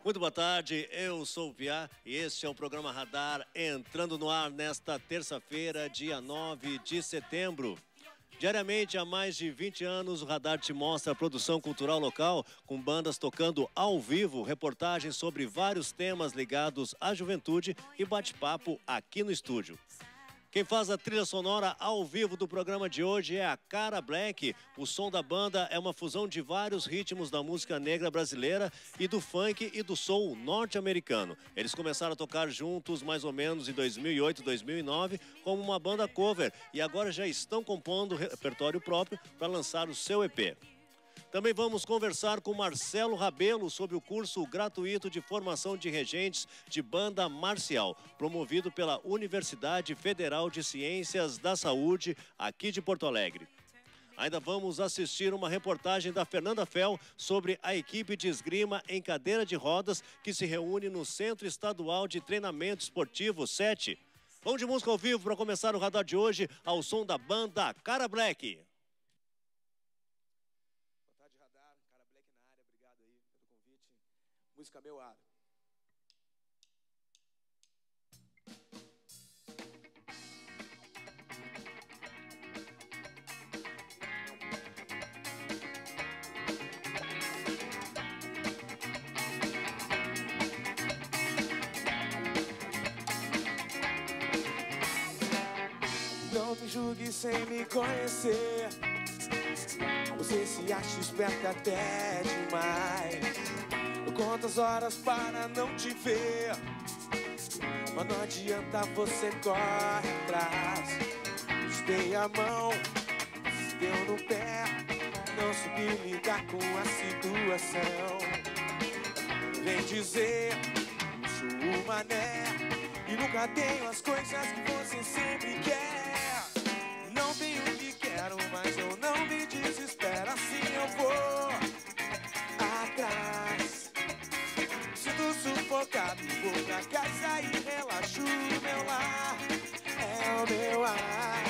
Muito boa tarde, eu sou o Piá e este é o programa Radar entrando no ar nesta terça-feira, dia 9 de setembro. Diariamente, há mais de 20 anos, o Radar te mostra a produção cultural local, com bandas tocando ao vivo, reportagens sobre vários temas ligados à juventude e bate-papo aqui no estúdio. Quem faz a trilha sonora ao vivo do programa de hoje é a Cara Black. O som da banda é uma fusão de vários ritmos da música negra brasileira e do funk e do soul norte-americano. Eles começaram a tocar juntos mais ou menos em 2008, 2009 como uma banda cover e agora já estão compondo repertório próprio para lançar o seu EP. Também vamos conversar com Marcelo Rabelo sobre o curso gratuito de formação de regentes de banda marcial, promovido pela Universidade Federal de Ciências da Saúde, aqui de Porto Alegre. Ainda vamos assistir uma reportagem da Fernanda Fel sobre a equipe de esgrima em cadeira de rodas que se reúne no Centro Estadual de Treinamento Esportivo 7. Vamos de música ao vivo para começar o radar de hoje ao som da banda Cara Black. Música Meu Ar. Não me julgue sem me conhecer. Você se acha esperta até demais. Quantas horas para não te ver, mas não adianta, você corre atrás. Dei a mão, se deu no pé, não soube lidar com a situação. Vem dizer, sou o mané e nunca tenho as coisas que você sempre quer. Não tenho o que quero, mas eu não me desespero, assim eu vou atrás. Sufocado, vou pra casa e relaxo. Meu lar é o meu ar.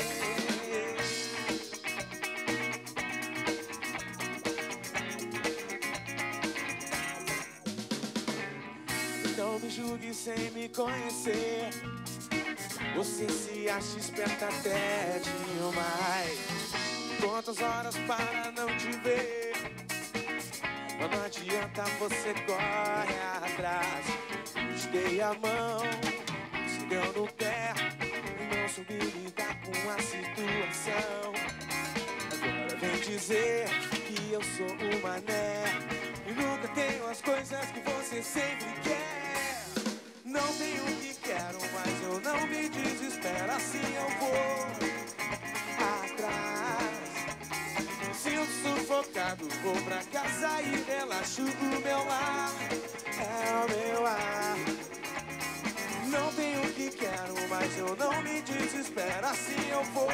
Não me julgue sem me conhecer. Você se acha esperta até demais. Quantas horas para não te ver, mas não adianta, você corre atrás. Dei a mão, se deu no pé, não soube lidar com a situação. Agora vem dizer que eu sou o mané e nunca tenho as coisas que você sempre quer. Não tenho o que quero, mas eu não me desespero, assim eu vou atrás. Sinto sufocado, vou pra casa e relaxo. O meu lar é o meu ar. Não tenho o que quero, mas eu não me desespero, assim eu vou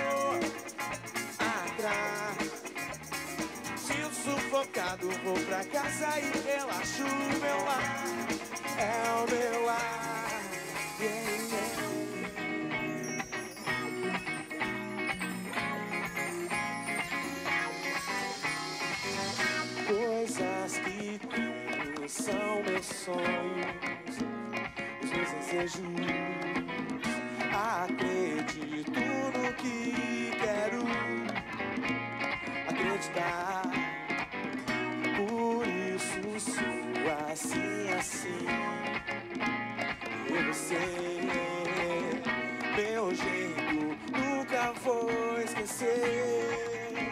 atrás. Sinto sufocado, vou pra casa e relaxo. O meu lar é o meu ar. Yeah, yeah. Coisas que tenho são meus sonhos, os meus desejos. Acredito no que quero acreditar. Por isso sou assim, assim. Eu sei, meu jeito nunca vou esquecer.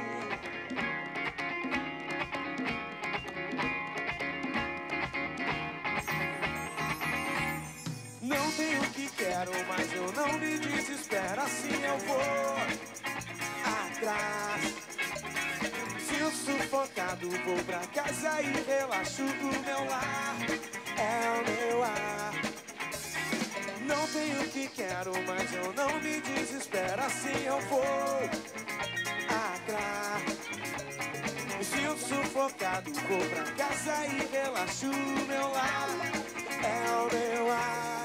Mas eu não me desespero, assim eu vou atrás. Sinto sufocado, vou pra casa e relaxo. O meu lar é o meu ar. Não tenho o que quero, mas eu não me desespero, assim eu vou atrás. Sinto sufocado, vou pra casa e relaxo. O meu lar é o meu ar.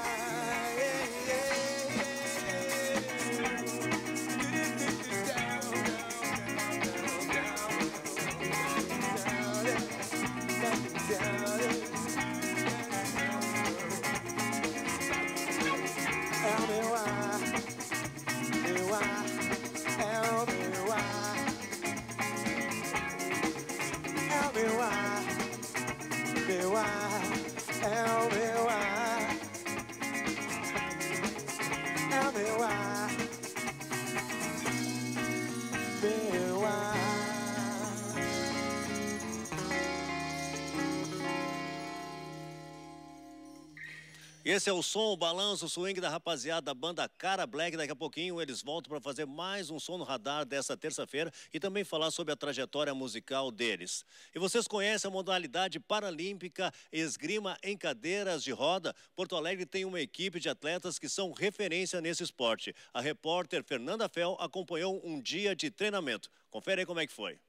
É o meu ar, é o meu ar, meu ar. Esse é o som, o balanço, o swing da rapaziada da banda Cara Black. Daqui a pouquinho eles voltam para fazer mais um som no radar dessa terça-feira e também falar sobre a trajetória musical deles. E vocês conhecem a modalidade paralímpica esgrima em cadeiras de roda? Porto Alegre tem uma equipe de atletas que são referência nesse esporte. A repórter Fernanda Fel acompanhou um dia de treinamento. Confere aí como é que foi.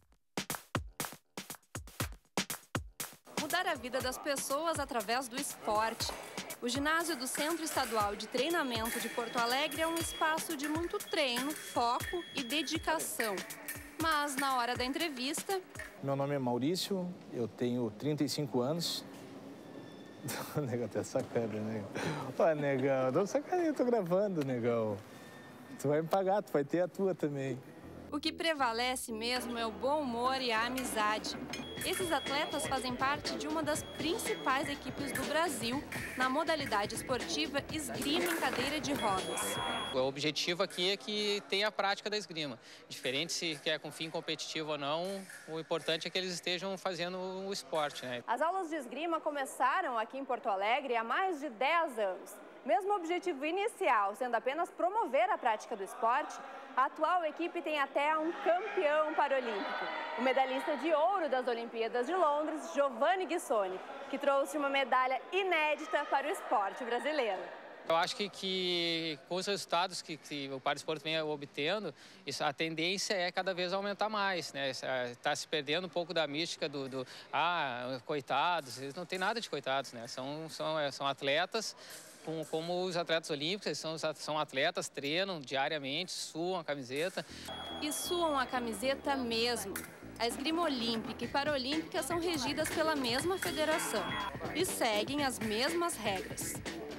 Mudar a vida das pessoas através do esporte. O ginásio do Centro Estadual de Treinamento de Porto Alegre é um espaço de muito treino, foco e dedicação. Mas na hora da entrevista... Meu nome é Maurício, eu tenho 35 anos. Negão, tá sacana, negão. Ó, negão, não sacaninha, eu tô gravando, negão. Tu vai me pagar, tu vai ter a tua também. O que prevalece mesmo é o bom humor e a amizade. Esses atletas fazem parte de uma das principais equipes do Brasil na modalidade esportiva esgrima em cadeira de rodas. O objetivo aqui é que tenha a prática da esgrima. Diferente se quer com fim competitivo ou não, o importante é que eles estejam fazendo o esporte, né? As aulas de esgrima começaram aqui em Porto Alegre há mais de 10 anos. Mesmo o objetivo inicial sendo apenas promover a prática do esporte, a atual equipe tem até um campeão paralímpico, o medalhista de ouro das Olimpíadas de Londres, Giovanni Guissoni, que trouxe uma medalha inédita para o esporte brasileiro. Eu acho que com os resultados que o Paradesporto vem obtendo, a tendência é cada vez aumentar mais, né? Está se perdendo um pouco da mística coitados, eles não tem nada de coitados, né? São atletas, como os atletas olímpicos, eles são atletas, treinam diariamente, suam a camiseta. E suam a camiseta mesmo. A esgrima olímpica e paralímpica são regidas pela mesma federação e seguem as mesmas regras.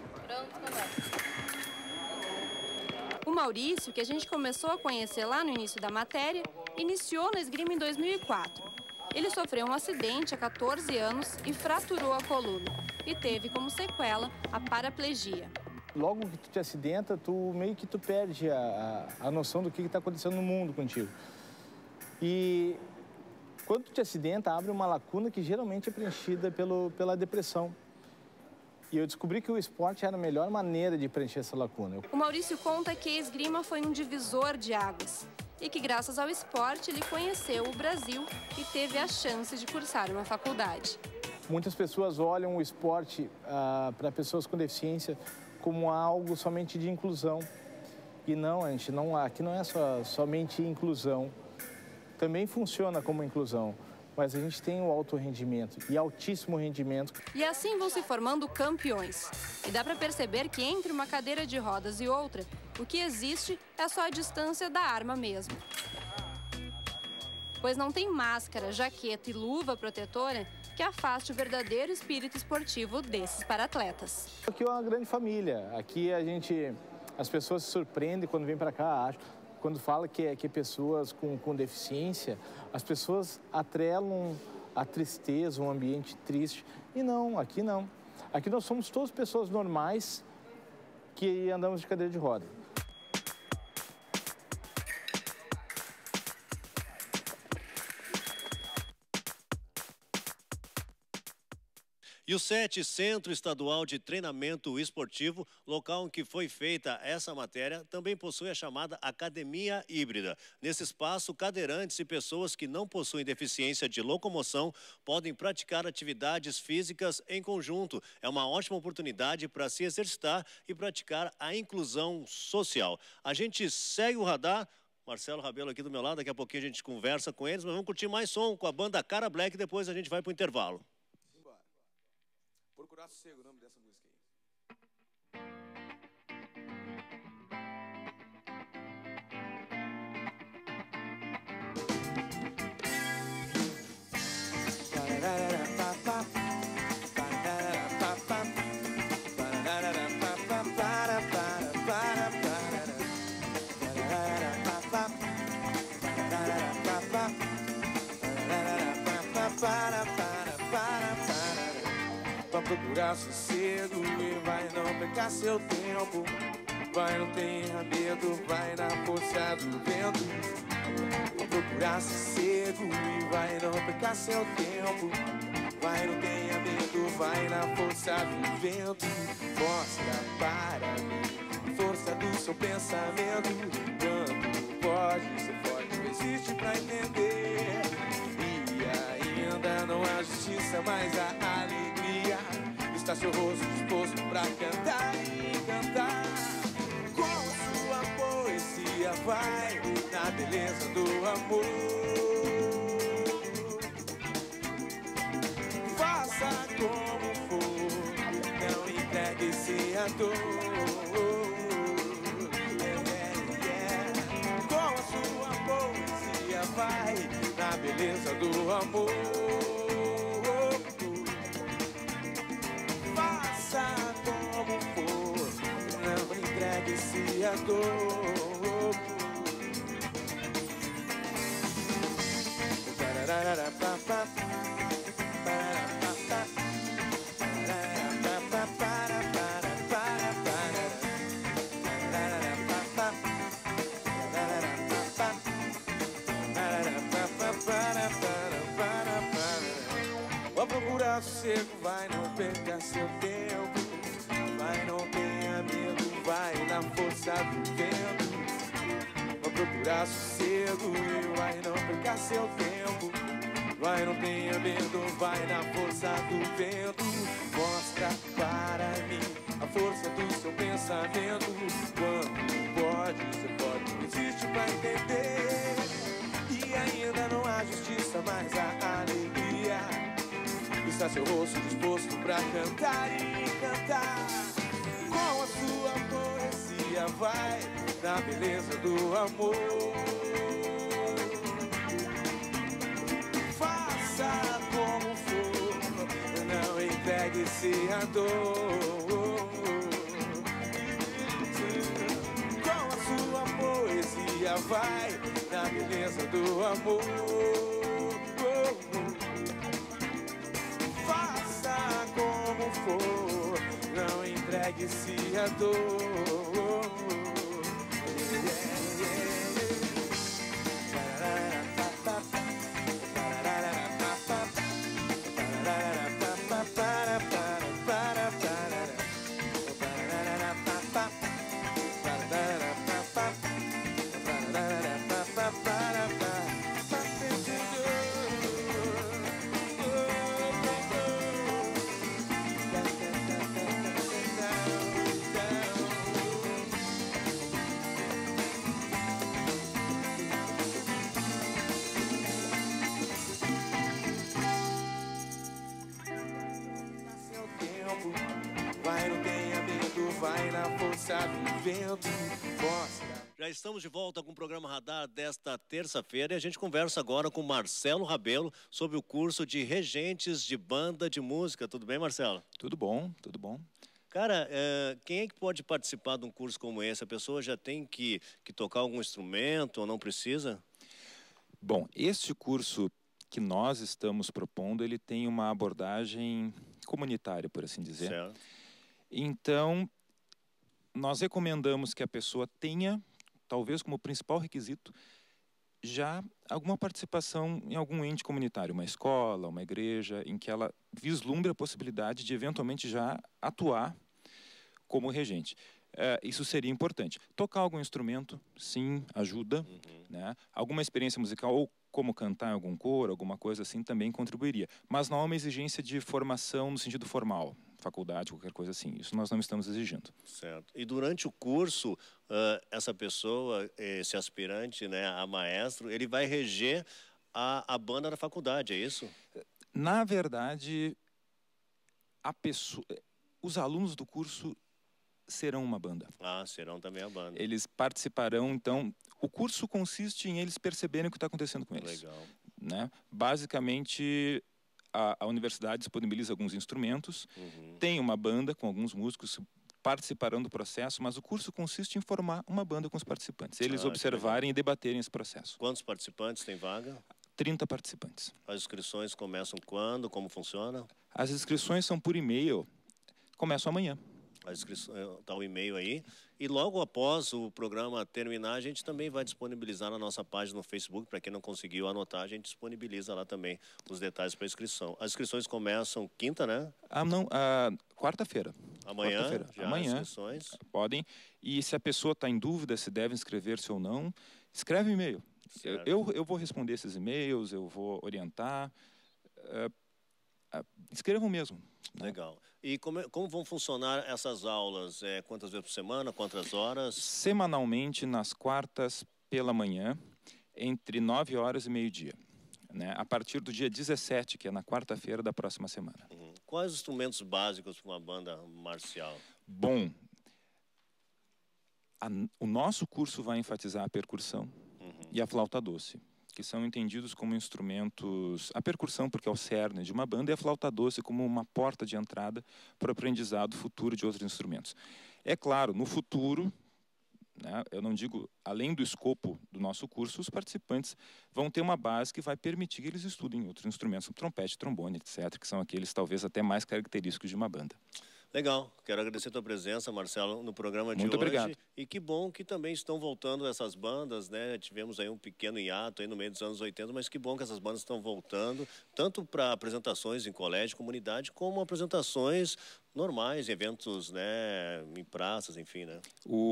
O Maurício, que a gente começou a conhecer lá no início da matéria, iniciou na esgrima em 2004. Ele sofreu um acidente há 14 anos e fraturou a coluna e teve como sequela a paraplegia. Logo que tu te acidenta, meio que tu perde a noção do que está acontecendo no mundo contigo. E quando tu te acidenta, abre uma lacuna que geralmente é preenchida pela depressão. E eu descobri que o esporte era a melhor maneira de preencher essa lacuna. O Maurício conta que a esgrima foi um divisor de águas e que, graças ao esporte, ele conheceu o Brasil e teve a chance de cursar uma faculdade. Muitas pessoas olham o esporte para pessoas com deficiência como algo somente de inclusão. E não, aqui não é somente inclusão. Também funciona como inclusão. Mas a gente tem o alto rendimento e altíssimo rendimento. E assim vão se formando campeões. E dá para perceber que entre uma cadeira de rodas e outra, o que existe é só a distância da arma mesmo. Pois não tem máscara, jaqueta e luva protetora que afaste o verdadeiro espírito esportivo desses paratletas. Aqui é uma grande família. Aqui as pessoas se surpreendem quando vêm para cá, acho. Quando fala que é pessoas com deficiência, as pessoas atrelam a tristeza, um ambiente triste. E não, aqui não. Aqui nós somos todas pessoas normais que andamos de cadeira de roda. E o SET, Centro Estadual de Treinamento Esportivo, local em que foi feita essa matéria, também possui a chamada Academia Híbrida. Nesse espaço, cadeirantes e pessoas que não possuem deficiência de locomoção podem praticar atividades físicas em conjunto. É uma ótima oportunidade para se exercitar e praticar a inclusão social. A gente segue o radar. Marcelo Rabelo aqui do meu lado, daqui a pouquinho a gente conversa com eles, mas vamos curtir mais som com a banda Cara Black, depois a gente vai para o intervalo. Procurar sossego, o nome dessa música aí. Vai procurar sossego e vai não perca seu tempo. Vai, não tenha medo, vai na força do vento. Vai procurar sossego e vai não perca seu tempo. Vai, não tenha medo, vai na força do vento. Mostra para mim a força do seu pensamento. Quando pode, você pode, existe pra entender. E ainda não há justiça, mas a alegria está seu rosto disposto pra cantar e cantar. Com sua poesia vai na beleza do amor. Faça como for, não entregue-se à dor. Com a sua poesia vai na beleza do amor. Faça como for, não entregue-se à dor. Vai procurar sossego, vai, não perca seu tempo. Vai, não tenha medo, vai na força do vento. Vai procurar sossego e vai, não perca seu tempo. Vai, não tenha medo, vai na força do vento. Mostra para mim a força do seu pensamento. Quando pode, você pode, existe pra entender. E ainda não há justiça, mas a alegria está seu rosto disposto pra cantar e cantar. Com a sua poesia vai na beleza do amor. Faça como for, não entregue-se à dor. Com a sua poesia vai na beleza do amor. Faça como for, não entregue-se à dor. Vai, não tenha medo, vai na força do vento. Mostra. Já estamos de volta com o programa Radar desta terça-feira e a gente conversa agora com Marcelo Rabelo sobre o curso de regentes de banda de música. Tudo bem, Marcelo? Tudo bom, tudo bom. Cara, quem é que pode participar de um curso como esse? A pessoa já tem que tocar algum instrumento ou não precisa? Bom, este curso que nós estamos propondo, ele tem uma abordagem comunitária, por assim dizer. Certo. Então, nós recomendamos que a pessoa tenha, talvez como principal requisito, já alguma participação em algum ente comunitário, uma escola, uma igreja, em que ela vislumbre a possibilidade de eventualmente já atuar como regente. Isso seria importante. Tocar algum instrumento, sim, ajuda. Né? Alguma experiência musical, ou como cantar em algum coro, alguma coisa assim, também contribuiria. Mas não há uma exigência de formação no sentido formal, faculdade, qualquer coisa assim. Isso nós não estamos exigindo. Certo. E durante o curso, essa pessoa, esse aspirante, né, a maestro, ele vai reger a banda da faculdade, é isso? Na verdade, os alunos do curso serão uma banda. Ah, serão também a banda. Eles participarão, então... O curso consiste em eles perceberem o que está acontecendo com eles. Legal. Né? Basicamente, a universidade disponibiliza alguns instrumentos, tem uma banda com alguns músicos que participarão do processo, mas o curso consiste em formar uma banda com os participantes. Eles observarem e debaterem esse processo. Quantos participantes tem vaga? 30 participantes. As inscrições começam quando? Como funciona? As inscrições são por e-mail, começam amanhã. A inscrição, tá o e-mail aí. E logo após o programa terminar, a gente também vai disponibilizar na nossa página no Facebook. Para quem não conseguiu anotar, a gente disponibiliza lá também os detalhes para inscrição. As inscrições começam quinta, né? Não, quarta-feira. Amanhã, quarta-feira. Amanhã, as inscrições. Podem. E se a pessoa está em dúvida se deve inscrever-se ou não, escreve um e-mail. Eu vou responder esses e-mails, eu vou orientar. Escrevam mesmo. Legal. E como vão funcionar essas aulas? Quantas vezes por semana? Quantas horas? Semanalmente, nas quartas pela manhã, entre 9 horas e meio-dia. Né? A partir do dia 17, que é na quarta-feira da próxima semana. Quais os instrumentos básicos para uma banda marcial? Bom, o nosso curso vai enfatizar a percussão e a flauta doce, que são entendidos como instrumentos... A percussão, porque é o cerne de uma banda, e a flauta doce como uma porta de entrada para o aprendizado futuro de outros instrumentos. É claro, no futuro, né, eu não digo, além do escopo do nosso curso, os participantes vão ter uma base que vai permitir que eles estudem outros instrumentos, como trompete, trombone, etc., que são aqueles talvez até mais característicos de uma banda. Legal. Quero agradecer a tua presença, Marcelo, no programa de hoje. Muito obrigado. E que bom que também estão voltando essas bandas, né? Tivemos aí um pequeno hiato aí no meio dos anos 80, mas que bom que essas bandas estão voltando, tanto para apresentações em colégio, comunidade, como apresentações normais, eventos, né, em praças, enfim, né?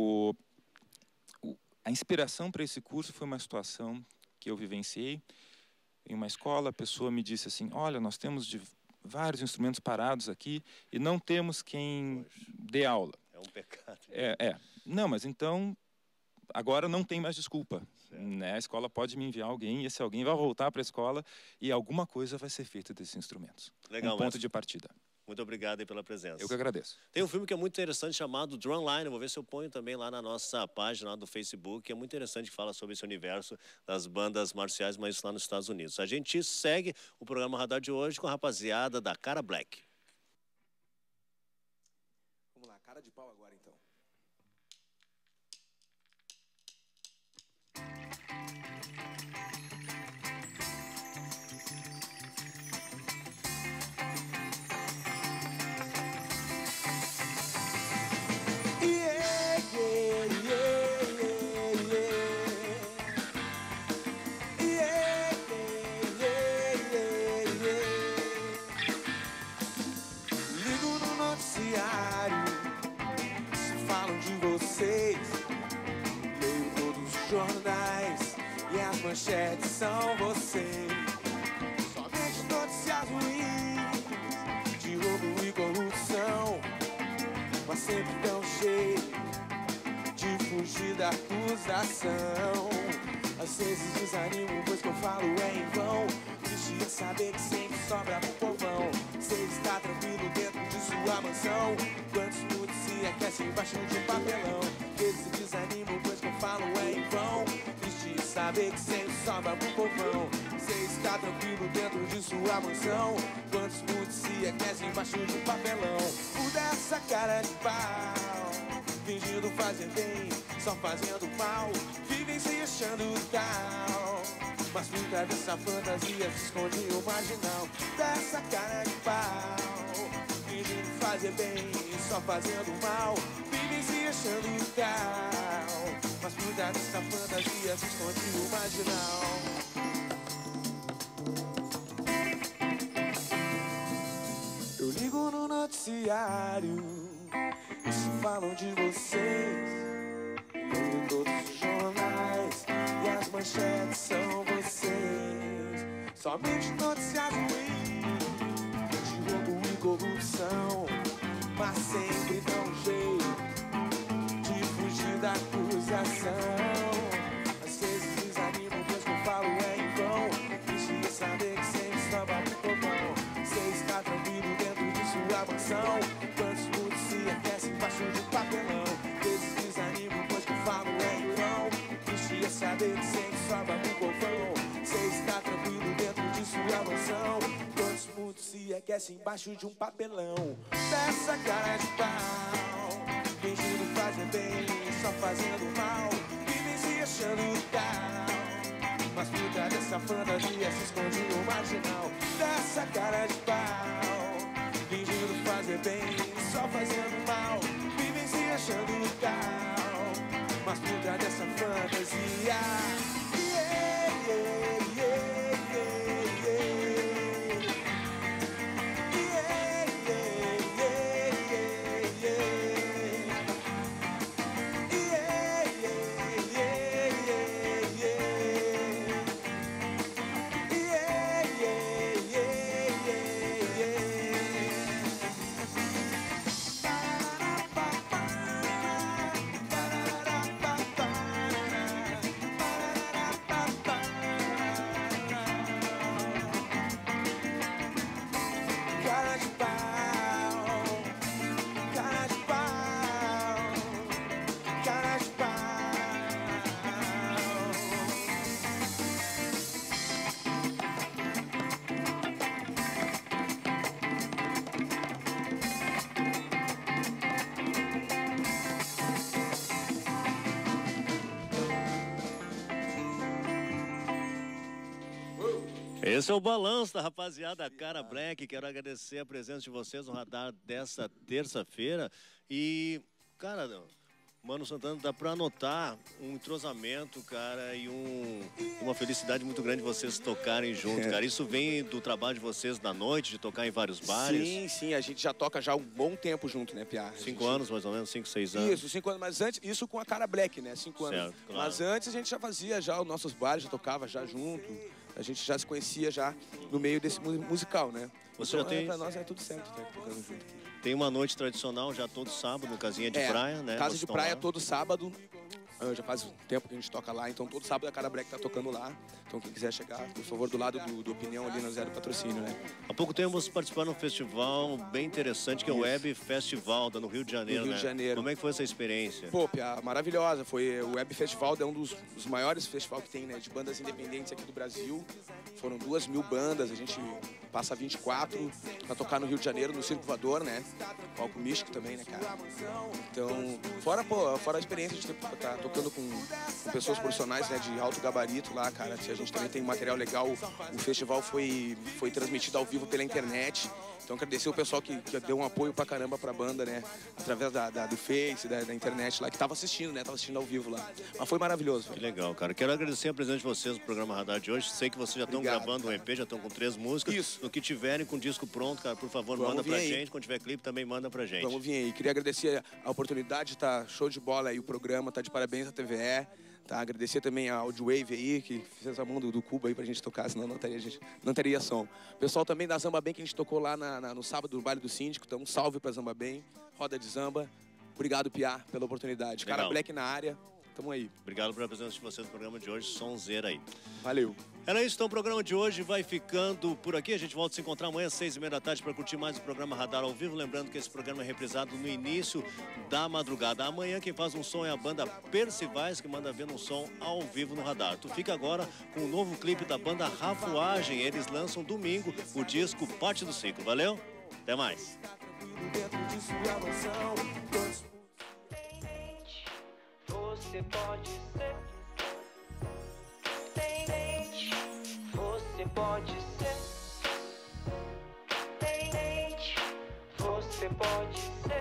A inspiração para esse curso foi uma situação que eu vivenciei em uma escola. A pessoa me disse assim: olha, nós temos vários instrumentos parados aqui e não temos quem dê aula. É um pecado. Não, mas então, agora não tem mais desculpa. Né? A escola pode me enviar alguém e esse alguém vai voltar para a escola e alguma coisa vai ser feita desses instrumentos. Legal, ponto de partida. Muito obrigado aí pela presença. Eu que agradeço. Tem um filme que é muito interessante chamado Drumline. Vou ver se eu ponho também lá na nossa página lá do Facebook. É muito interessante que fala sobre esse universo das bandas marciais, mas isso lá nos Estados Unidos. A gente segue o programa Radar de hoje com a rapaziada da Cara Black. Vamos lá, cara de pau agora então. Leio todos os jornais e as manchetes são vocês. Somente notícias ruins de roubo e corrupção, mas sempre tão cheio de fugir da acusação. Às vezes desanimo, pois que eu falo é em vão. Triste é saber que sempre sobra pro povão. Você está tranquilo dentro de sua mansão, quantos minutos se aquecem embaixo de um papelão. Esse desanimo, pois que eu falo é em vão. Triste saber que sempre sobra pro povão. Você está tranquilo dentro de sua mansão, quantos minutos se aquecem embaixo de um papelão. Muda essa cara de pau, fingindo fazer bem, só fazendo mal. Vivem se achando tal, mas por trás dessa fantasia se esconde o marginal. Dessa cara de pau, fingindo fazer bem, só fazendo mal. Vivem se achando tal, mas por trás dessa fantasia se esconde o marginal. Eu ligo no noticiário e se falam de vocês. Leio todos os jornais e as manchetes são vocês. Somente notícias ruins de roubo e corrupção, mas sempre dá um jeito de fugir da acusação. Às vezes desanimo, pois que eu falo é em vão. Triste saber que sempre estava pro povão. Você está tranquilo dentro de sua mansão, quantos minutos se aquecem embaixo de papelão. Vezes desanimo, pois que eu falo é em vão. Triste é saber que sempre sobra pro povão. Você está tranquilo dentro de sua mansão, quantos minutos se aquecem embaixo de um papelão. Dessa cara de pau, fingindo fazer bem, só fazendo mal. Vivem se achando tal, mas por trás dessa fantasia se esconde o marginal. Dessa cara de pau, viver bem, só fazendo mal. Vivem se achando legal, mas por trás dessa fantasia. Esse é o balanço da rapaziada Cara Black. Quero agradecer a presença de vocês no radar dessa terça-feira. E, cara, Mano Santana, dá pra notar um entrosamento, cara, e uma felicidade muito grande vocês tocarem junto, cara. Isso vem do trabalho de vocês da noite, de tocar em vários bares? Sim, sim, a gente já toca já há um bom tempo junto, né, Piá? 5 anos, mais ou menos, 5, 6 anos. Isso, 5 anos, mas antes, isso com a Cara Black, né, 5 anos. Certo, claro. Mas antes a gente já fazia já os nossos bares, já tocava já junto, a gente já se conhecia já no meio desse musical, né? Você então, já tem... pra nós é tudo certo, né, tocando junto aqui. Tem uma noite tradicional já todo sábado, no Casinha de Praia, né? Casa de Praia todo sábado. Já faz um tempo que a gente toca lá, então todo sábado a Cara Black tá tocando lá. Então quem quiser chegar, por favor, do lado do Opinião ali no Zero Patrocínio, né? Há pouco tempo você participou de um festival bem interessante, que é o Web Festival, no Rio de Janeiro, no Rio de Janeiro. Como é que foi essa experiência? Pô, Pia, maravilhosa. Foi o Web Festival, é um dos maiores festivais que tem, né? De bandas independentes aqui do Brasil. Foram 2.000 bandas, a gente passa 24 pra tocar no Rio de Janeiro, no Circo Voador, né? Palco místico também, né, cara? Então, fora a experiência de estar tocando com pessoas profissionais, né, de alto gabarito lá, cara. A gente também tem material legal. O festival foi transmitido ao vivo pela internet. Então, agradecer o pessoal que deu um apoio pra caramba pra banda, né? Através do Face, da internet lá, que tava assistindo, né? Tava assistindo ao vivo lá. Mas foi maravilhoso. Que legal, cara. Quero agradecer a presença de vocês no programa Radar de hoje. Sei que vocês já estão gravando um EP, já estão com 3 músicas. Isso. No que tiverem com o disco pronto, cara, por favor, manda pra gente. Quando tiver clipe, também manda pra gente. Vamos vir aí. Queria agradecer a oportunidade, tá show de bola aí o programa, tá de parabéns à TVE. Tá, agradecer também a Audiowave aí, que fez a mão do Cuba aí pra gente tocar, senão não teria som. O pessoal também da Zamba Bem, que a gente tocou lá no sábado no Baile do Síndico, então um salve pra Zamba Bem, roda de Zamba. Obrigado, Piá, pela oportunidade. Legal. Cara Black na área, tamo aí. Obrigado pela presença de vocês no programa de hoje, sonzeira aí. Valeu. Era isso, então o programa de hoje vai ficando por aqui. A gente volta a se encontrar amanhã às 6h30 da tarde para curtir mais o programa Radar ao vivo. Lembrando que esse programa é reprisado no início da madrugada. Amanhã quem faz um som é a banda Percivais, que manda ver um som ao vivo no Radar. Tu fica agora com o novo clipe da banda Rafuagem. Eles lançam domingo o disco Parte do Ciclo. Valeu? Até mais. Você pode ser. Você pode ser. Você pode ser.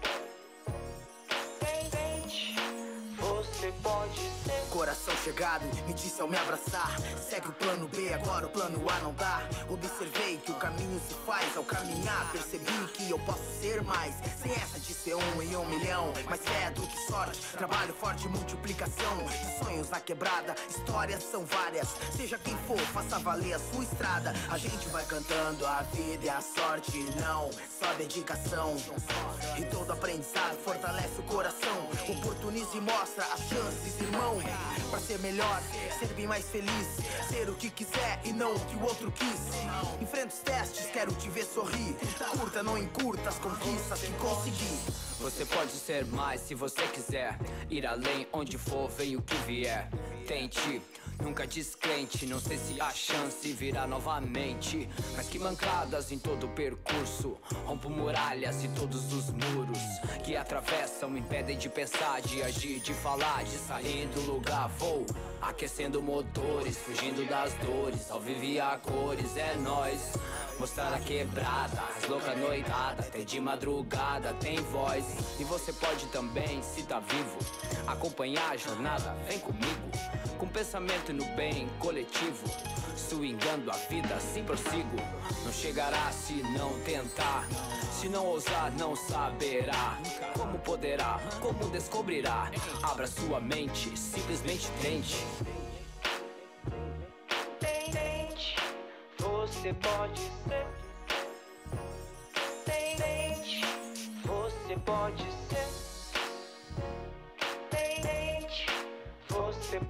Você pode ser. Coração chegado, me disse ao me abraçar. Segue o plano B, agora o plano A não dá. Observei que o caminho se faz ao caminhar. Percebi que eu posso ser mais. Sem essa de ser 1 em 1 milhão. Mais fé do que sorte, trabalho forte, multiplicação. De sonhos na quebrada, histórias são várias. Seja quem for, faça valer a sua estrada. A gente vai cantando, a vida e a sorte. Não, só dedicação. E todo aprendizado fortalece o coração. Oportuniza e mostra as chances, irmão. Pra ser melhor, ser bem mais feliz. Ser o que quiser e não o que o outro quis. Enfrenta os testes, quero te ver sorrir. Curta, não encurta as conquistas que consegui. Você pode ser mais se você quiser. Ir além, onde for, vem o que vier. Tente, nunca descrente. Não sei se há chance virá novamente. Mas que mancadas em todo o percurso. Rompo muralhas e todos os muros que atravessam, impedem de pensar, de agir, de falar, de sair do lugar. Vou aquecendo motores, fugindo das dores. Ao vivo e a cores, é nóis. mostrar a quebrada, as louca noitada, até de madrugada tem voz. E você pode também, se tá vivo, acompanhar a jornada, vem comigo, com pensamento no bem coletivo, swingando a vida, assim prossigo. Não chegará se não tentar, se não ousar não saberá. Como poderá, como descobrirá? Abra sua mente, simplesmente tente. Tente, você pode ser. Tente, você pode ser.